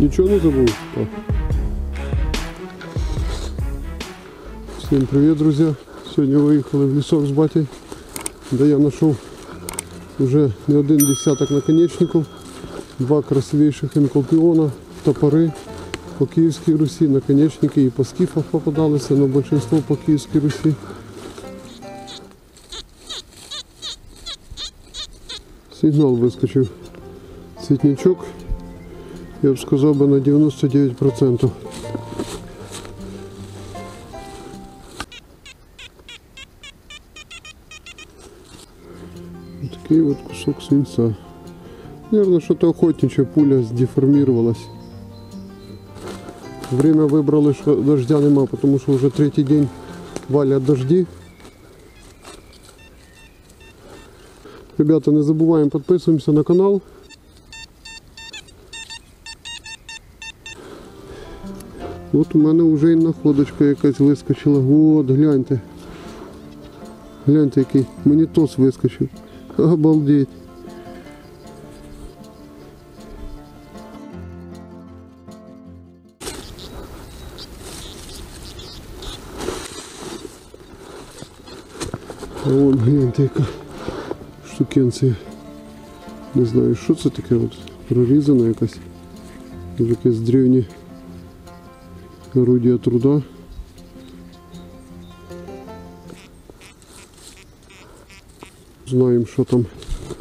Нічого не забув? Так. Всім привіт, друзі! Сьогодні виїхали в лісок з батьком, де я знайшов вже не один десяток наконечників, два красивейших енколпіона, топори по Київській Русі, наконечники і по скіфах попадалися, але більшість по Київській Русі. Сигнал вискочив. Цвітнячок, я б сказав би, на 99%. Такий вот кусок свинца. Наверное, что-то охотничье, пуля сдеформировалась. Время выбрали, что дождя нема, потому что уже третий день валят дожди. Ребята, не забываем, подписываемся на канал. От у мене вже і находочка якась вискочила. От, гляньте. Гляньте, який монітос вискочив. Обалдеть. А вон, гляньте, яка штукенція. Не знаю, що це таке, от прорізана якась. Якесь древнє орудие труда. Знаем, что там.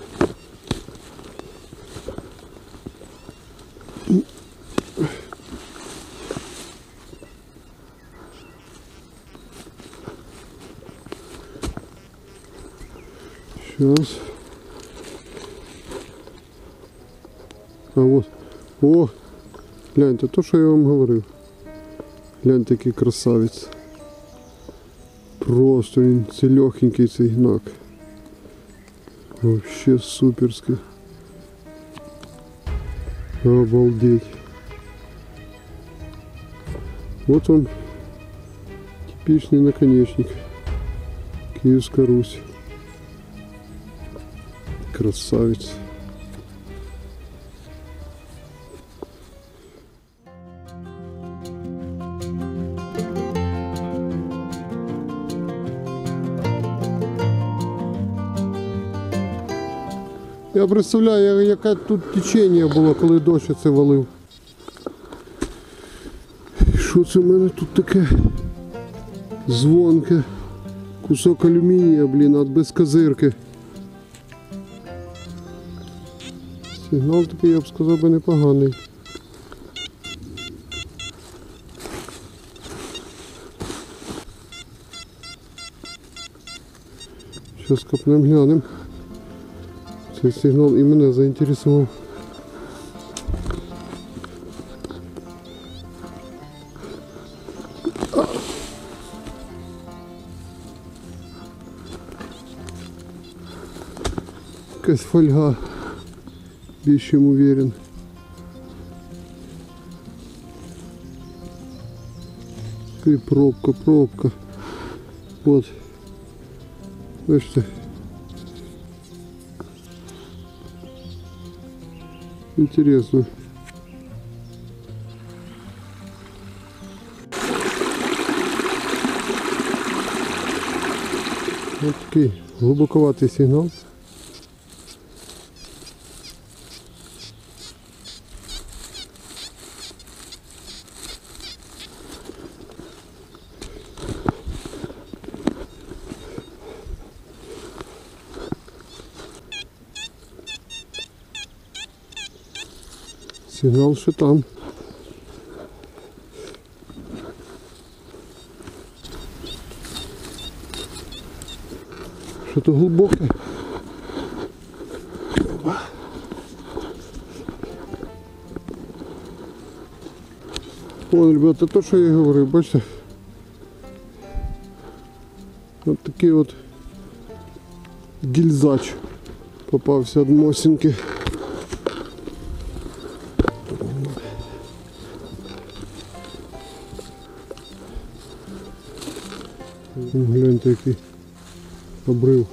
Сейчас. А вот. О! Гляньте, то, что я вам говорил. Гляньте, який красавець. Просто він цілёхенький цей гнак. Вообще суперский. Обалдеть. Вот он, типичный наконечник. Киевская Русь. Красавец. Я представляю, яке тут течення було, коли дощ це валив. Що це в мене тут таке? Дзвонке. Кусок алюмінія, блін, от без козирки. Сигнал такий, я б сказав, би непоганий. Зараз копнемо, глянемо. Цей сигнал і мене заінтересував. Якась фольга, більш чим уверен. І пробка. Вот. Бачите. Интересно. Вот такой глубоковатый сигнал. Сигнал ще там. Що-то глибоке. Вон, ребята, то, що я говорив, бачите? Ось такий от гільзач попався від мосинки. Гляньте, який обрив.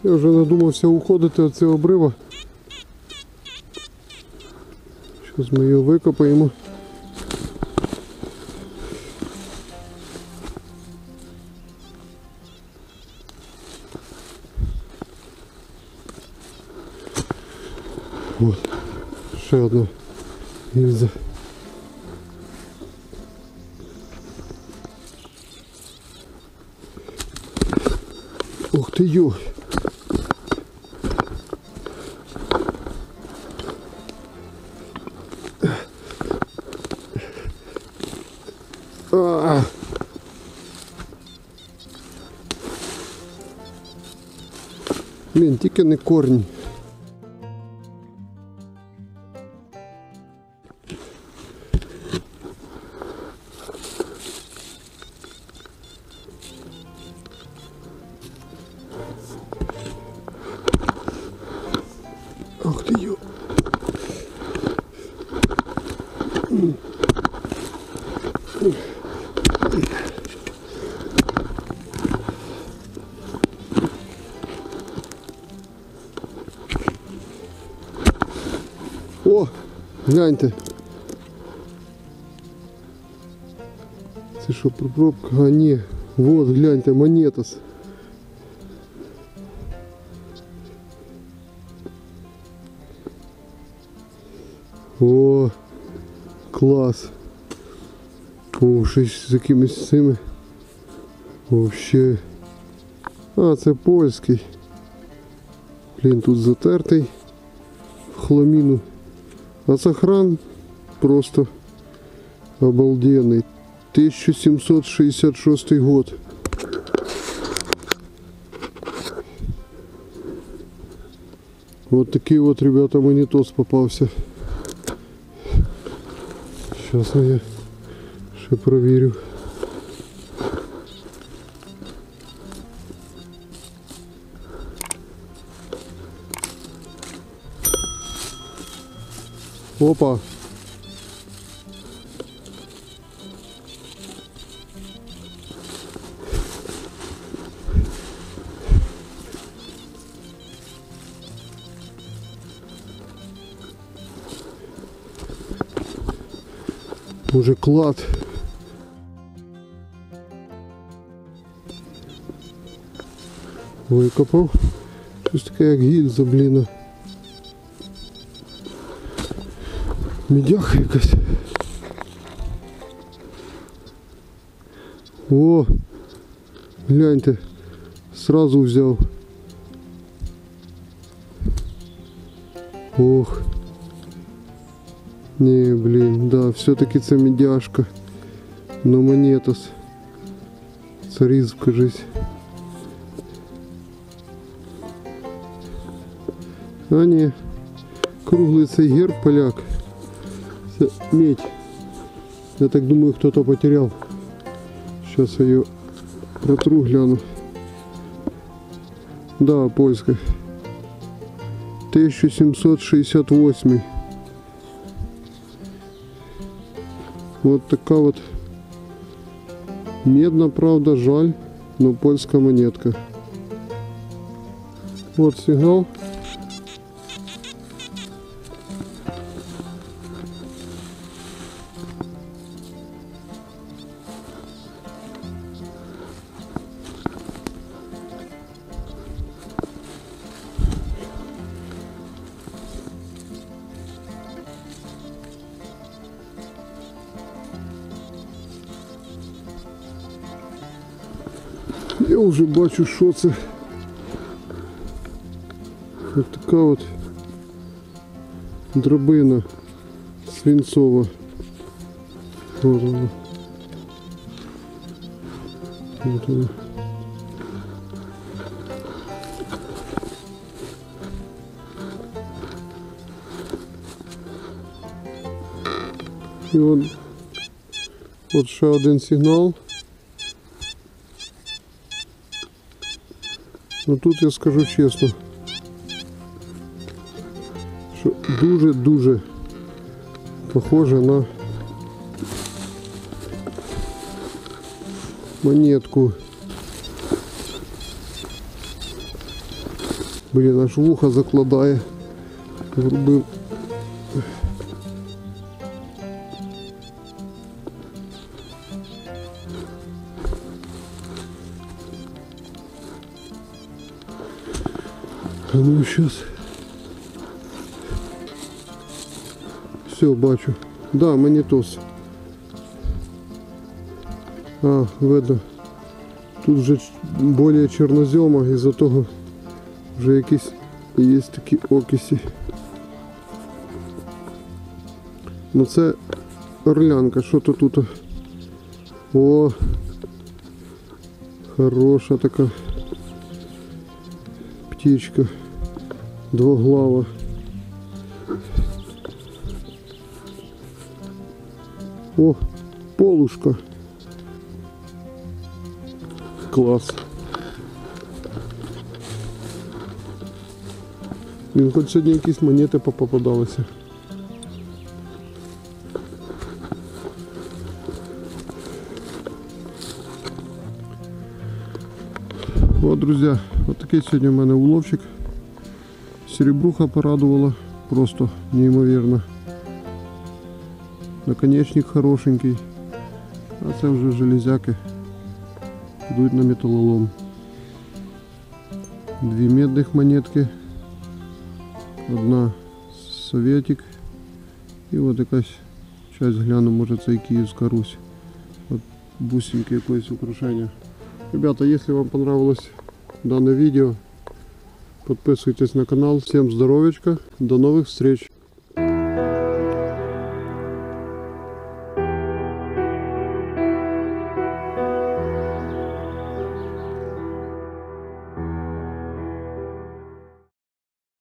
Я вже надумався уходити від цього обрива. Зараз ми його викопаємо. От, ще одна гільза. Ух ти йой! Блін, тільки не корінь. Ох ти йо. О, гляньте. Це що, пробка? А, ні. Вот, гляньте, монетас. О, клас. О, щось з якимись цими. Вообще. А, це польський. Блін, тут затертий в хламіну. А сохран просто обалденный. 1766 год. Вот такие вот, ребята, монетос попался. Сейчас я ще проверю. Опа! Уже клад. Викопав. Щось таке як гільза, блін. Медяха якась. О, гляньте, сразу взяв. Ох. Не, блин, да, все-таки це медяшка. Но монетос. Царизм, кажись. А не, круглый цей герб поляк. Це медь. Я так думаю, кто-то потерял. Сейчас я ее протру, гляну. Да, польская. 1768. Вот такая вот медна, правда, жаль, но польская монетка. Вот сигнал. Я вже бачу, що це. Ось така от драбина свинцова. От вона. От вона. І от ще один сигнал. Ну тут я скажу чесно, що дуже-дуже похоже на монетку. Блін, аж вуха закладає. Врубив. А ну сейчас. Все, бачу. Да, монітос. А, видно. Тут вже більше чорнозема, із-за того вже якісь є такі окисі. Ну це орлянка, що то тут? О, хороша така птичка, двоглава. О, полушка. Клас. Він хоч сьогодні якісь монети попадалися. От, друзі, от такий сьогодні у мене уловчик. Серебруха порадувала, просто неймовірно. Наконечник хорошенький, а це вже железяки йдуть на металолом. Дві медних монетки, одна Советик і от якась часть гляну, може це і Київська Русь. От бусинки якоїсь украшення. Ребята, если вам понравилось данное видео, подписывайтесь на канал. Всем здоровечка, до новых встреч!